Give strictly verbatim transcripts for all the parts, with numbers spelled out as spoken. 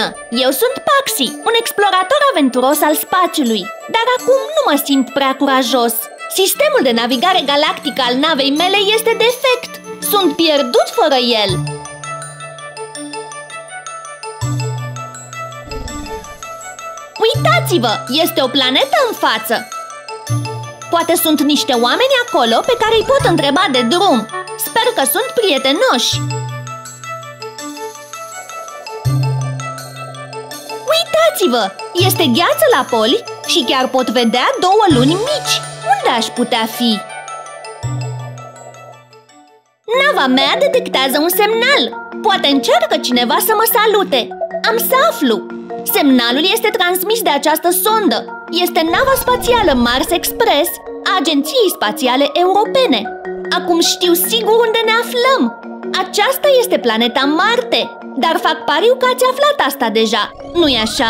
Bună! Eu sunt Paxi, un explorator aventuros al spațiului. Dar acum nu mă simt prea curajos. Sistemul de navigare galactică al navei mele este defect. Sunt pierdut fără el. Uitați-vă! Este o planetă în față. Poate sunt niște oameni acolo pe care îi pot întreba de drum. Sper că sunt prietenoși. Uitați-vă! Este gheață la poli și chiar pot vedea două luni mici. Unde aș putea fi? Nava mea detectează un semnal. Poate încearcă cineva să mă salute. Am să aflu. Semnalul este transmis de această sondă. Este nava spațială Mars Express a Agenției Spațiale Europene. Acum știu sigur unde ne aflăm. Aceasta este planeta Marte. Dar fac pariu că ați aflat asta deja. Nu-i așa?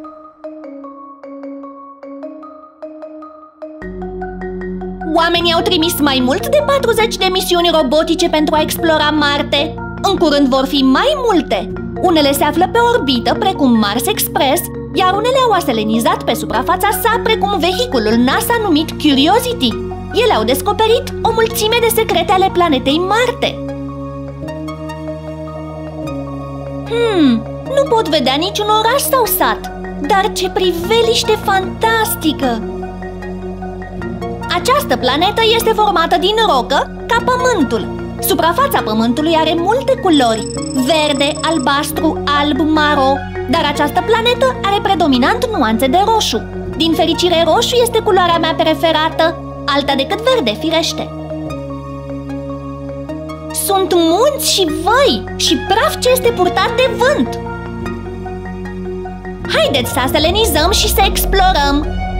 Oamenii au trimis mai mult de patruzeci de misiuni robotice pentru a explora Marte. În curând vor fi mai multe. Unele se află pe orbită, precum Mars Express, iar unele au aselenizat pe suprafața sa, precum vehiculul NASA numit Curiosity. Ele au descoperit o mulțime de secrete ale planetei Marte. Hmm, nu pot vedea niciun oraș sau sat. Dar ce priveliște fantastică! Această planetă este formată din rocă, ca Pământul. Suprafața Pământului are multe culori: verde, albastru, alb, maro. Dar această planetă are predominant nuanțe de roșu. Din fericire, roșu este culoarea mea preferată, alta decât verde, firește. Sunt munți și văi și praf ce este purtat de vânt. Haideți să aselenizăm și să explorăm.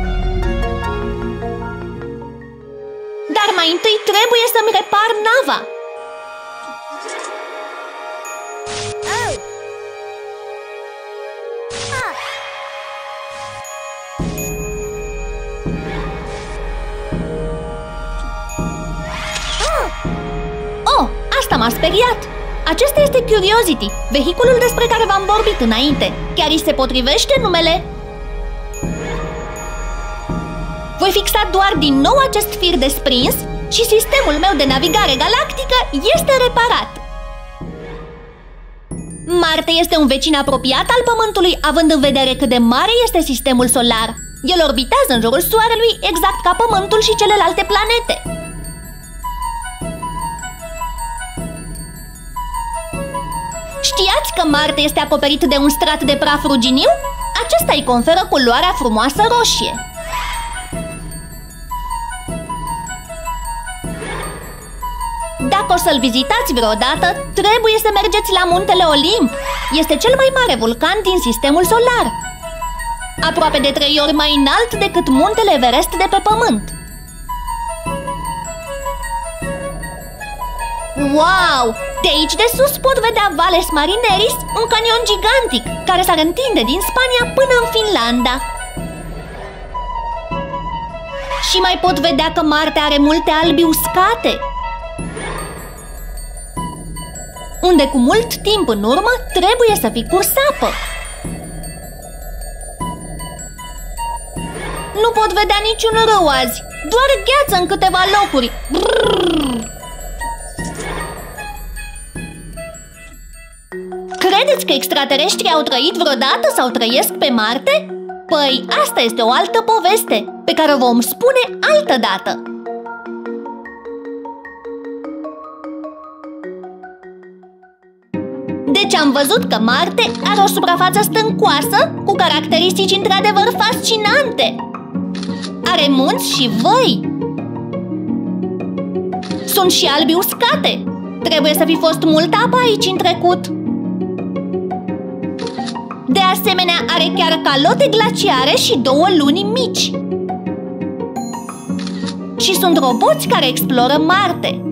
Dar mai întâi trebuie să-mi repar nava. M-a speriat. Acesta este Curiosity, vehiculul despre care v-am vorbit înainte. Chiar îi se potrivește numele. Voi fixa doar din nou acest fir desprins și sistemul meu de navigare galactică este reparat. Marte este un vecin apropiat al Pământului, având în vedere cât de mare este sistemul solar. El orbitează în jurul Soarelui exact ca Pământul și celelalte planete. Știați că Marte este acoperit de un strat de praf ruginiu? Acesta îi conferă culoarea frumoasă roșie. Dacă o să-l vizitați vreodată, trebuie să mergeți la muntele Olimp. Este cel mai mare vulcan din sistemul solar, aproape de trei ori mai înalt decât muntele Everest de pe Pământ. Wow! De aici de sus pot vedea Valles Marineris, un canion gigantic care s-ar întinde din Spania până în Finlanda. Și mai pot vedea că Marte are multe albi uscate, unde cu mult timp în urmă trebuie să fi curs apă. Nu pot vedea niciun râu azi, doar gheață în câteva locuri. Brrr. Credeți că extraterestrii au trăit vreodată sau trăiesc pe Marte? Păi, asta este o altă poveste, pe care o vom spune altă dată. Deci am văzut că Marte are o suprafață stâncoasă cu caracteristici într-adevăr fascinante. Are munți și văi. Sunt și albi uscate. Trebuie să fi fost multă apă aici în trecut. De asemenea, are chiar calote glaciare și două luni mici. Și sunt roboți care exploră Marte.